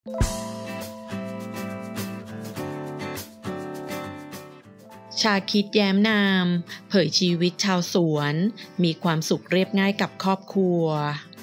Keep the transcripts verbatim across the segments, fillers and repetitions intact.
ชาคิดแย้มนามเผยชีวิตชาวสวนมีความสุขเรียบง่ายกับครอบครัว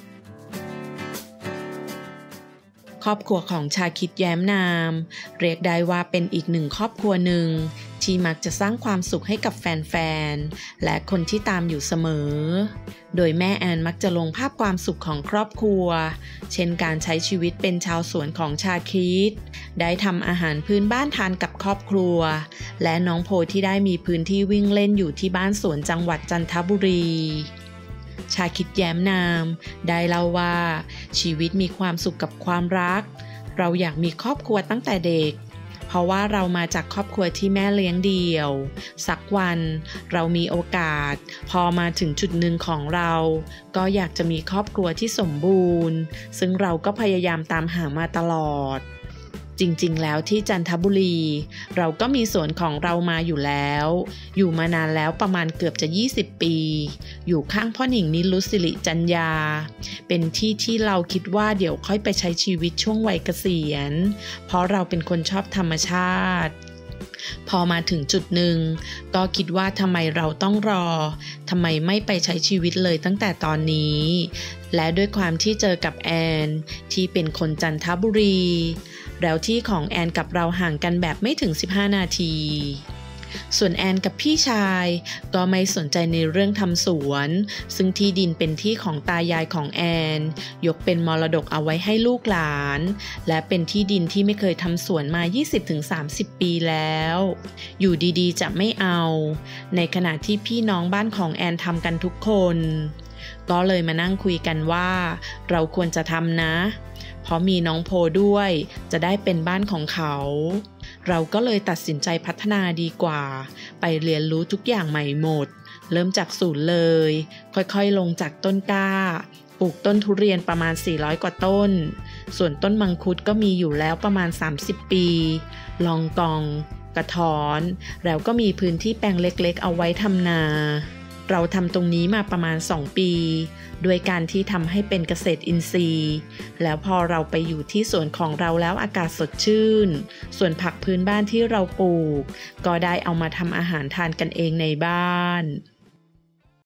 ครอบครัวของชาคิดแย้มนามเรียกได้ว่าเป็นอีกหนึ่งครอบครัวหนึ่งที่มักจะสร้างความสุขให้กับแฟนๆและคนที่ตามอยู่เสมอโดยแม่แอนมักจะลงภาพความสุขของครอบครัวเช่นการใช้ชีวิตเป็นชาวสวนของชาคิดได้ทำอาหารพื้นบ้านทานกับครอบครัวและน้องโพที่ได้มีพื้นที่วิ่งเล่นอยู่ที่บ้านสวนจังหวัดจันทบุรีชาคิดแย้มนามได้เล่าว่าชีวิตมีความสุขกับความรักเราอยากมีครอบครัวตั้งแต่เด็กเพราะว่าเรามาจากครอบครัวที่แม่เลี้ยงเดี่ยวสักวันเรามีโอกาสพอมาถึงจุดหนึ่งของเราก็อยากจะมีครอบครัวที่สมบูรณ์ซึ่งเราก็พยายามตามหามาตลอดจริงๆแล้วที่จันทบุรีเราก็มีสวนของเรามาอยู่แล้วอยู่มานานแล้วประมาณเกือบจะยี่สิบปีอยู่ข้างพ่อหนิงนิรุตศิริจัญญาเป็นที่ที่เราคิดว่าเดี๋ยวค่อยไปใช้ชีวิตช่วงวัยเกษียณเพราะเราเป็นคนชอบธรรมชาติพอมาถึงจุดหนึ่งก็คิดว่าทำไมเราต้องรอทำไมไม่ไปใช้ชีวิตเลยตั้งแต่ตอนนี้และด้วยความที่เจอกับแอนที่เป็นคนจันทบุรีแล้วที่ของแอนกับเราห่างกันแบบไม่ถึงสิบห้านาทีส่วนแอนกับพี่ชายก็ไม่สนใจในเรื่องทำสวนซึ่งที่ดินเป็นที่ของตายายของแอนยกเป็นมรดกเอาไว้ให้ลูกหลานและเป็นที่ดินที่ไม่เคยทำสวนมา ยี่สิบถึงสามสิบ ปีแล้วอยู่ดีๆจะไม่เอาในขณะที่พี่น้องบ้านของแอนทำกันทุกคนก็เลยมานั่งคุยกันว่าเราควรจะทำนะเพราะมีน้องโพด้วยจะได้เป็นบ้านของเขาเราก็เลยตัดสินใจพัฒนาดีกว่าไปเรียนรู้ทุกอย่างใหม่หมดเริ่มจากศูนย์เลยค่อยๆลงจากต้นกล้าปลูกต้นทุเรียนประมาณสี่ร้อยกว่าต้นส่วนต้นมังคุดก็มีอยู่แล้วประมาณสามสิบปีลองกองกระท้อนแล้วก็มีพื้นที่แปลงเล็กๆเอาไว้ทำนาเราทำตรงนี้มาประมาณสองปีด้วยการที่ทำให้เป็นเกษตรอินทรีย์แล้วพอเราไปอยู่ที่สวนของเราแล้วอากาศสดชื่นส่วนผักพื้นบ้านที่เราปลูกก็ได้เอามาทำอาหารทานกันเองในบ้าน